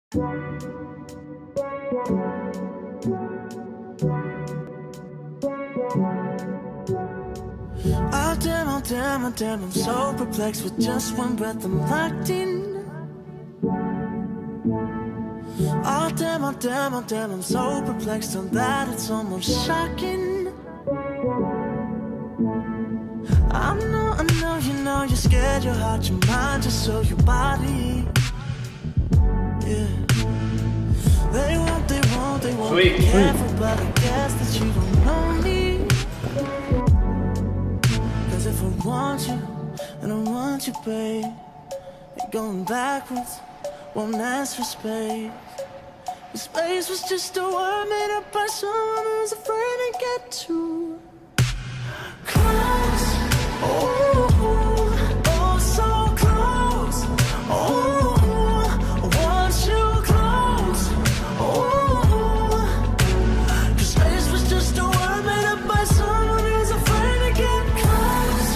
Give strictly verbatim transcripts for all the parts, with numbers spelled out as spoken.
Oh damn, oh damn, oh damn, I'm so perplexed with just one breath I'm locked in. Oh damn, oh damn, oh damn, I'm so perplexed on that it's almost shocking. I know, I know, you know you're scared, your heart, your mind, just so your body. Yeah. They won't, they won't, they won't be careful, but I guess that you don't know me. Cause if I want you, and I want you, babe, you're going backwards, won't ask for space. The space was just a word made up by someone who's afraid to get too close. Oh, oh, so close. Oh, I want you close. Oh, the space was just a word made up by someone who's afraid to get close.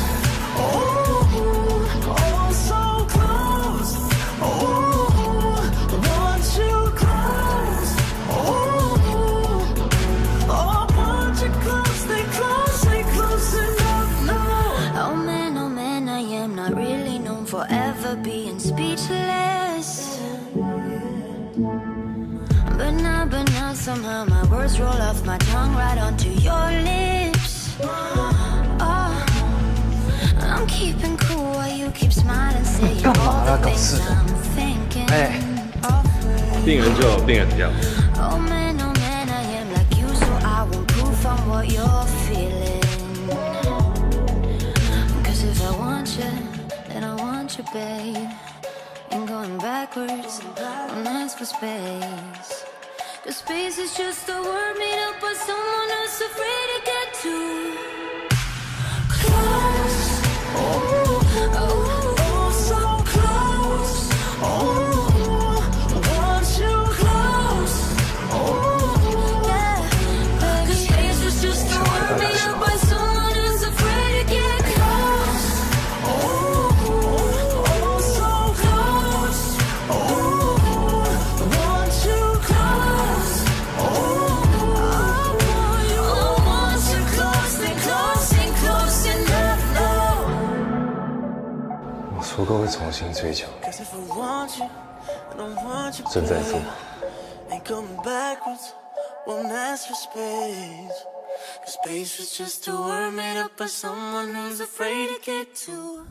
Oh, oh, so close. Oh, I want you close. Oh, oh, I want you close. Stay close, stay close enough now. Oh man, oh man, I am not really known for ever being speechless. But now, but now somehow my words roll off my tongue right onto your lips. Oh, I'm keeping cool while you keep smiling, saying all the things I'm thinking. 病人就病人这样。 Oh man, oh man, I am like you, so I won't proof on what you're feeling. Cause if I want you, then I want you, babe. Ain't going backwards, don't ask for space. Cause space is just a word made up by someone who's afraid to get too close. Oh, oh, Oh, so close. Oh, I want you close. Oh, yeah. Cause space was just a word made up by someone who's afraid to get close. oh, oh, so close. Oh, I want you close. Oh, I want you close. Stay close, stay close enough now. 我足够会重新追求， Cause if I want you, I don't want you, 正在做。 ain't coming backwards, won't ask for space. Cause space was just a word made up by someone who's afraid to get too.